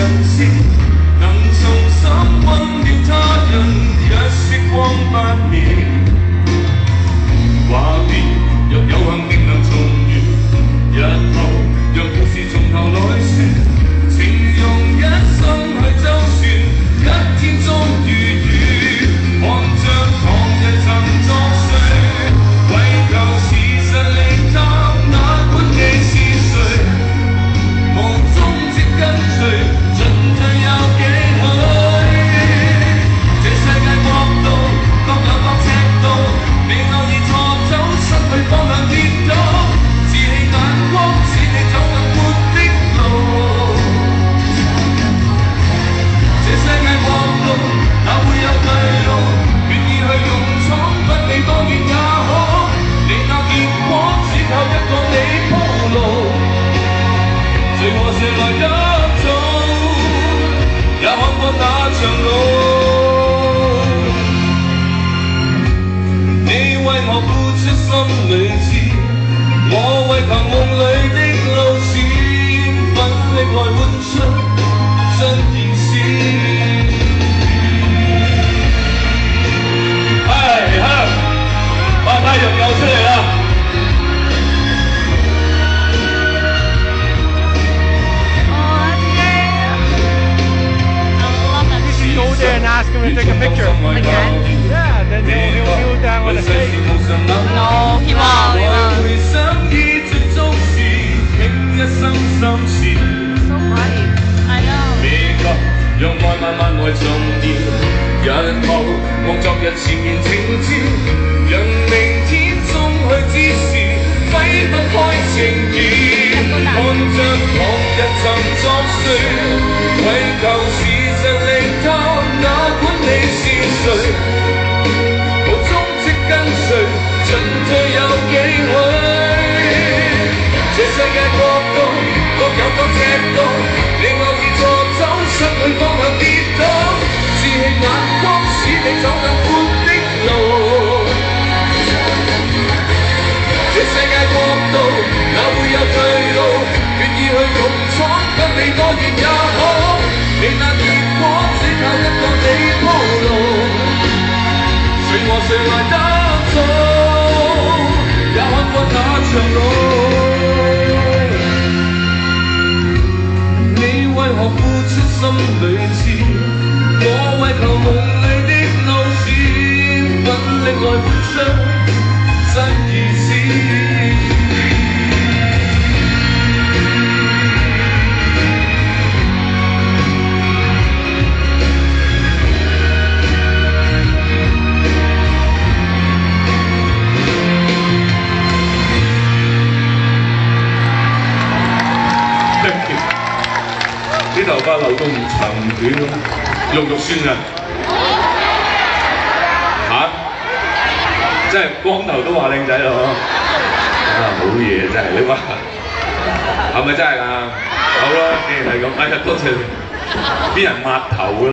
思，能重新温暖他人，一息光不灭。話別若有幸定能重遇，日後讓故事從頭來說，情用一生去周旋，一天終如雨，看着旁人曾作祟，為求事實力探，哪管你是誰，無蹤跡跟隨，進退有幾許？這世界國度各有各尺度，你偶爾錯走，失去方向跌倒，自棄眼光，使你走更闊的路。這世界國度哪會有退路？願意去勇闖，不理多遠也好。你那結果只靠一個你鋪路，誰和誰來得早，也看過那場路。你為我付出心裏知，我為求夢裏的路線，奮力來換出真意思。係香，把太陽又出嚟啦！ Go there and ask him to take a picture. Again? Yeah, then he'll kneel down on the stage. No, he won't. So bright. I know. 讓愛慢慢來重現，日後望昨日前面情節，讓明天終去之時揮不開情結，看着往日曾作祟，為求事實力探，哪管你是誰，無蹤跡跟隨，進退有幾許？這世界國度各有各尺度，你偶爾錯走，失去方向跌倒，自棄眼光，使你走更闊的路。這世界國度哪會有退路？願意去勇闖，不理多遠也好。你那結果只靠一個你鋪路，誰和誰來得早，也看過那場路。你為何付出心裏知，我為求夢裏的路線，奮力來換出真意思。啲頭髮留到唔長唔短咁，肉肉酸啊！嚇，真係光頭都話靚仔咯！啊，好嘢真係，你話係咪真係㗎？好啦，既然係咁，哎呀，多謝你，啲人抹頭啊！